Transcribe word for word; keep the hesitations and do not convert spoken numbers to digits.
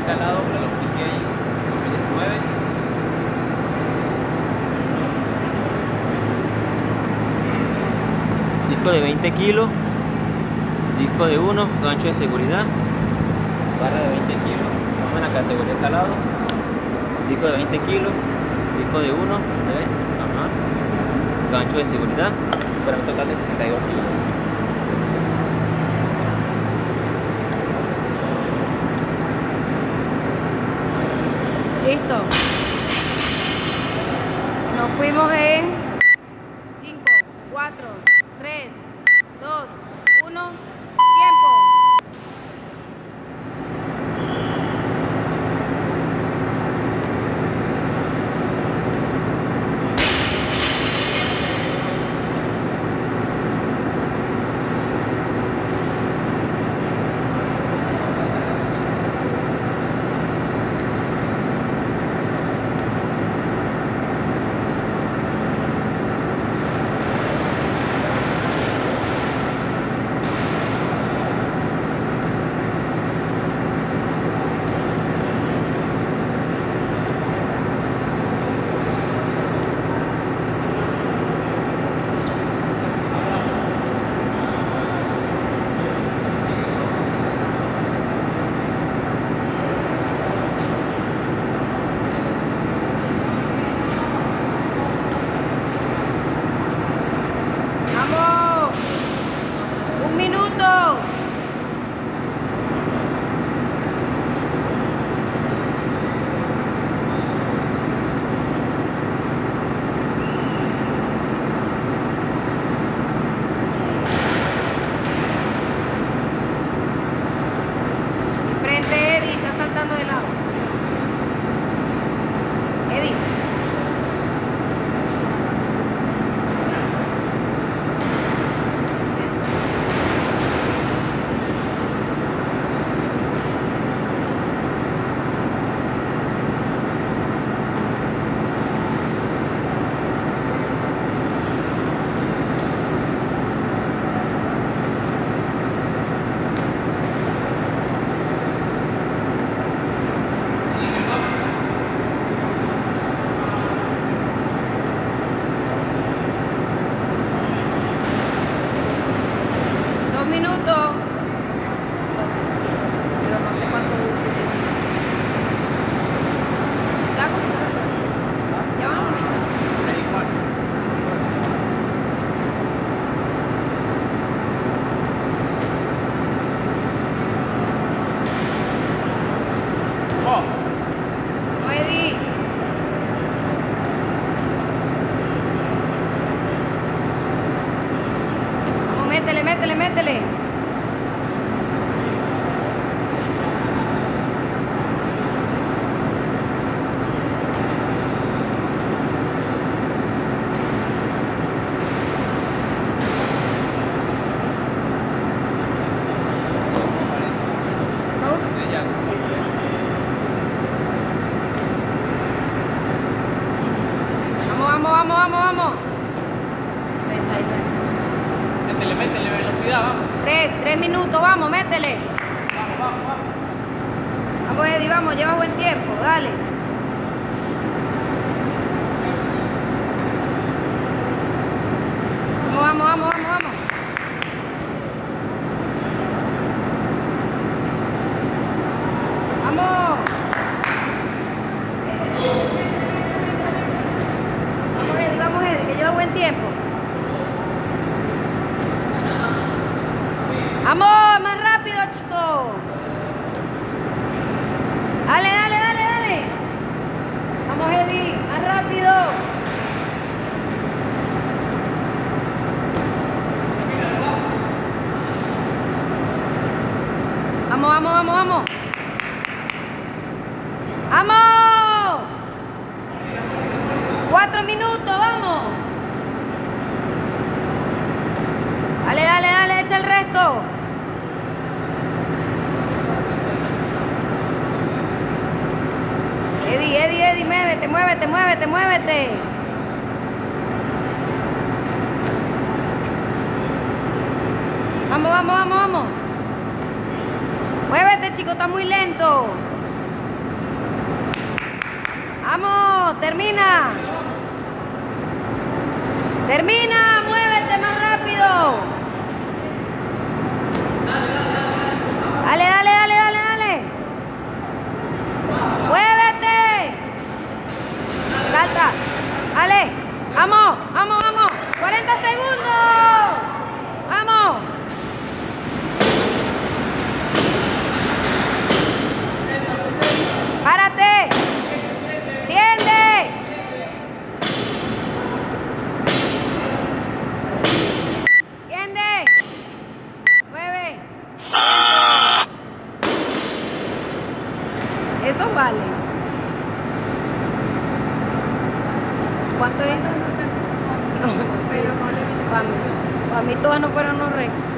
instalado, lo fijé ahí en dos mil diecinueve. Disco de veinte kilos, disco de uno, gancho de seguridad, barra de veinte kilos, vamos en la categoría instalado, disco de veinte kilos, disco de uno, ¿ves? Ajá. Gancho de seguridad, para un total de sesenta y dos kilos. Listo. Nos fuimos en cinco, cuatro, tres, dos, uno. Tiempo. Un minuto. De frente, Eddie, está saltando de lado. Eddie. Minutos. Pero no sé cuánto. Ya comenzaron. Ya van a comenzar. Oh. Eddie. Vamos, métele, métele, métele. Vamos, vamos, vamos, vamos. treinta y nueve. Métele, métele velocidad, vamos. Tres, tres minutos, vamos, métele. Vamos, vamos, vamos. Vamos, Eddie, vamos, lleva buen tiempo, dale. Vamos, vamos, vamos, vamos, vamos. Vamos. Vamos, Eddie, vamos, Eddie, que lleva buen tiempo. Vamos, más rápido, chico. Dale, dale, dale, dale. Vamos, Eddie, más rápido. Vamos, vamos, vamos, vamos. ¡Vamos! Cuatro minutos, vamos. Dale, dale, dale, echa el resto. Eddie, Eddie, Eddie, muévete, muévete, muévete, muévete. Vamos, vamos, vamos, vamos. Muévete, chico, está muy lento. Vamos, termina. Termina, muévete más rápido. Dale, dale, dale, dale, dale. Muévete. Salta. Dale. Vamos, vamos, vamos. cuarenta segundos. Vamos. Párate. Tiende. Tiende. Mueve. Eso vale. ¿Cuánto es? No, pero para mí, para mí todas no fueron los récords.